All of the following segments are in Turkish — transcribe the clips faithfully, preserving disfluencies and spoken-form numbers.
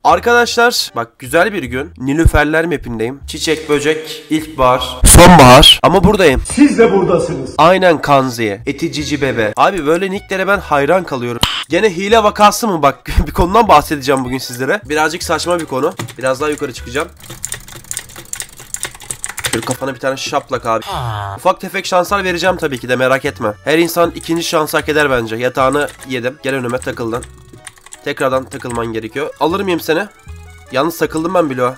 Arkadaşlar bak güzel bir gün. Nilüferler mapindeyim. Çiçek, böcek, ilkbahar, sonbahar. Ama buradayım. Siz de buradasınız. Aynen Kanziye. Eti cici bebe. Abi böyle nicklere ben hayran kalıyorum. Gene hile vakası mı bak bir konudan bahsedeceğim bugün sizlere. Birazcık saçma bir konu. Biraz daha yukarı çıkacağım. Şöyle kafana bir tane şaplak abi. Ufak tefek şanslar vereceğim tabii ki de, merak etme. Her insan ikinci şans hak eder bence. Yatağını yedim. Gel önüme, takıldın. Tekrardan takılman gerekiyor. Alır mıyım seni? Yalnız takıldım ben bloğa.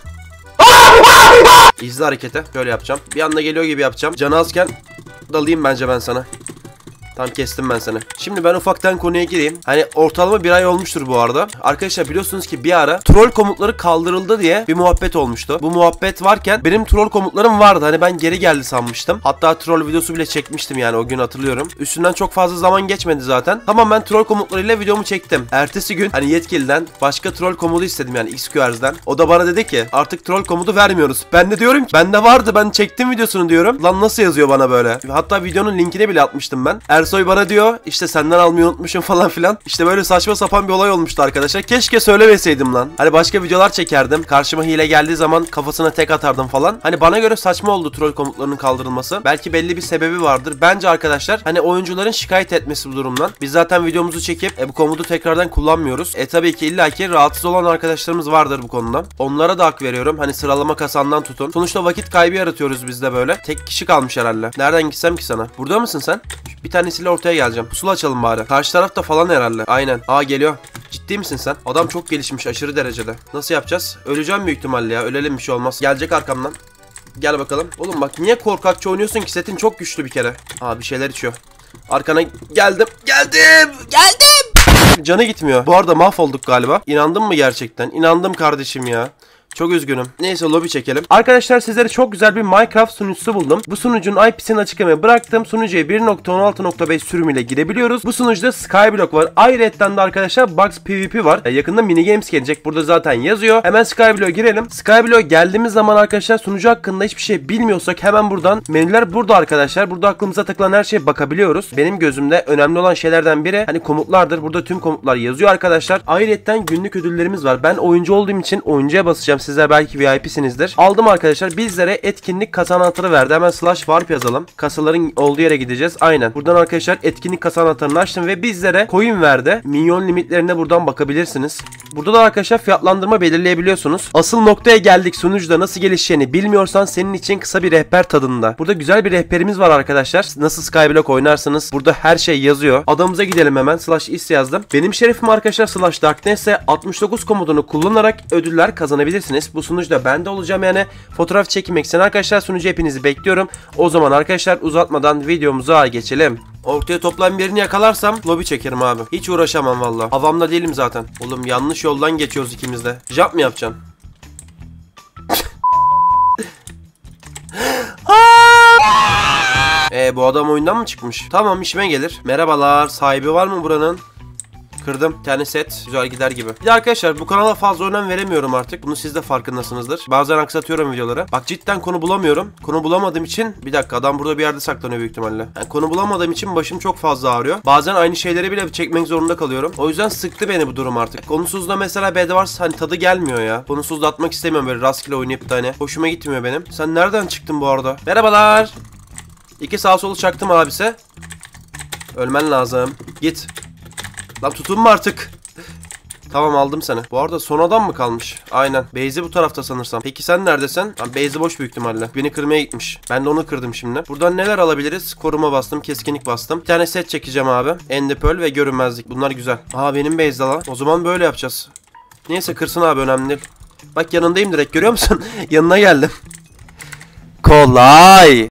İzle hareketi. Şöyle yapacağım. Bir anda geliyor gibi yapacağım. Canı azken dalayım bence ben sana. Tam kestim ben seni. Şimdi ben ufaktan konuya gireyim. Hani ortalama bir ay olmuştur bu arada. Arkadaşlar biliyorsunuz ki bir ara troll komutları kaldırıldı diye bir muhabbet olmuştu. Bu muhabbet varken benim troll komutlarım vardı. Hani ben geri geldi sanmıştım. Hatta troll videosu bile çekmiştim yani, o gün hatırlıyorum. Üstünden çok fazla zaman geçmedi zaten. Tamam, ben troll komutlarıyla videomu çektim. Ertesi gün hani yetkiliden başka troll komutu istedim yani X Q R'den. O da bana dedi ki artık troll komutu vermiyoruz. Ben de diyorum ki bende vardı, ben çektim videosunu diyorum. Lan nasıl yazıyor bana böyle? Hatta videonun linkini bile atmıştım ben. Ersoy bana diyor işte senden almayı unutmuşum falan filan. İşte böyle saçma sapan bir olay olmuştu arkadaşlar. Keşke söylemeseydim lan. Hani başka videolar çekerdim. Karşıma hile geldiği zaman kafasına tek atardım falan. Hani bana göre saçma oldu troll komutlarının kaldırılması. Belki belli bir sebebi vardır. Bence arkadaşlar hani oyuncuların şikayet etmesi bu durumdan. Biz zaten videomuzu çekip e, bu komutu tekrardan kullanmıyoruz. E tabii ki illaki rahatsız olan arkadaşlarımız vardır bu konuda. Onlara da hak veriyorum. Hani sıralama kasandan tutun. Sonuçta vakit kaybı yaratıyoruz biz de böyle. Tek kişi kalmış herhalde. Nereden gitsem ki sana? Burada mısın sen? Bir tanesiyle ortaya geleceğim. Pusula açalım bari. Karşı tarafta falan herhalde. Aynen. Aa geliyor. Ciddi misin sen? Adam çok gelişmiş aşırı derecede. Nasıl yapacağız? Öleceğim büyük ihtimalle ya. Ölelim, bir şey olmaz. Gelecek arkamdan. Gel bakalım. Oğlum bak niye korkakça oynuyorsun ki? Setin çok güçlü bir kere. Aa bir şeyler içiyor. Arkana geldim. Geldim. Geldim. Canı gitmiyor. Bu arada mahvolduk galiba. İnandın mı gerçekten? İnandım kardeşim ya. Çok üzgünüm. Neyse lobi çekelim. Arkadaşlar sizlere çok güzel bir Minecraft sunucusu buldum. Bu sunucunun I P'sini açıklamaya bıraktım. Sunucuya bir nokta on altı nokta beş sürümüyle girebiliyoruz. Bu sunucuda Skyblock var. Ayrıca de arkadaşlar Bugs PvP var. Yakında mini games gelecek. Burada zaten yazıyor. Hemen Skyblock'a girelim. Skyblock'a geldiğimiz zaman arkadaşlar sunucu hakkında hiçbir şey bilmiyorsak hemen buradan, menüler burada arkadaşlar. Burada aklımıza takılan her şeye bakabiliyoruz. Benim gözümde önemli olan şeylerden biri hani komutlardır. Burada tüm komutlar yazıyor arkadaşlar. Ayrıca günlük ödüllerimiz var. Ben oyuncu olduğum için oyuncuya basacağım. Sizler belki V I P'sinizdir. Aldım arkadaşlar. Bizlere etkinlik kasa anahtarı verdi. Hemen slash warp yazalım. Kasaların olduğu yere gideceğiz. Aynen. Buradan arkadaşlar etkinlik kasa anahtarını açtım ve bizlere coin verdi. Minyon limitlerine buradan bakabilirsiniz. Burada da arkadaşlar fiyatlandırma belirleyebiliyorsunuz. Asıl noktaya geldik. Sunucuda nasıl gelişeceğini bilmiyorsan senin için kısa bir rehber tadında. Burada güzel bir rehberimiz var arkadaşlar. Nasıl Skyblock oynarsınız. Burada her şey yazıyor. Adamıza gidelim hemen. Slash is yazdım. Benim şerefim arkadaşlar slash darkness'e altmış dokuz komutunu kullanarak ödüller kazanabilirsiniz. Bu sunucuda ben de olacağım yani. Fotoğraf çekmek için arkadaşlar sunucu hepinizi bekliyorum. O zaman arkadaşlar uzatmadan videomuza geçelim. Ortaya toplam birini yakalarsam lobi çekerim abi. Hiç uğraşamam valla. Havamda değilim zaten. Oğlum yanlış yoldan geçiyoruz ikimiz de. Jump mı yapacaksın? Eee bu adam oyundan mı çıkmış? Tamam, işime gelir. Merhabalar, sahibi var mı buranın? Kırdım. Bir tane set. Güzel gider gibi. Bir de arkadaşlar bu kanala fazla önem veremiyorum artık. Bunu siz de farkındasınızdır. Bazen aksatıyorum videoları. Bak cidden konu bulamıyorum. Konu bulamadığım için... Bir dakika, adam burada bir yerde saklanıyor büyük ihtimalle. Yani konu bulamadığım için başım çok fazla ağrıyor. Bazen aynı şeyleri bile çekmek zorunda kalıyorum. O yüzden sıktı beni bu durum artık. Konusuzda mesela Bedwars hani tadı gelmiyor ya. Konusuzda atmak istemiyorum böyle rastgele oynayıp da hani. Hoşuma gitmiyor benim. Sen nereden çıktın bu arada? Merhabalar. İki sağ solu çaktım abise. Ölmen lazım. Git. Lan tutunma artık. Tamam, aldım seni. Bu arada son adam mı kalmış? Aynen. Beyzi bu tarafta sanırsam. Peki sen neredesin? Lan Beyzi boş büyük ihtimalle. Beni kırmaya gitmiş. Ben de onu kırdım şimdi. Buradan neler alabiliriz? Koruma bastım. Keskinlik bastım. Bir tane set çekeceğim abi. Ender Pearl ve görünmezlik. Bunlar güzel. Aa benim Beyzi lan. O zaman böyle yapacağız. Neyse kırsın abi, önemli değil. Bak yanındayım direkt, görüyor musun? Yanına geldim. Kolay.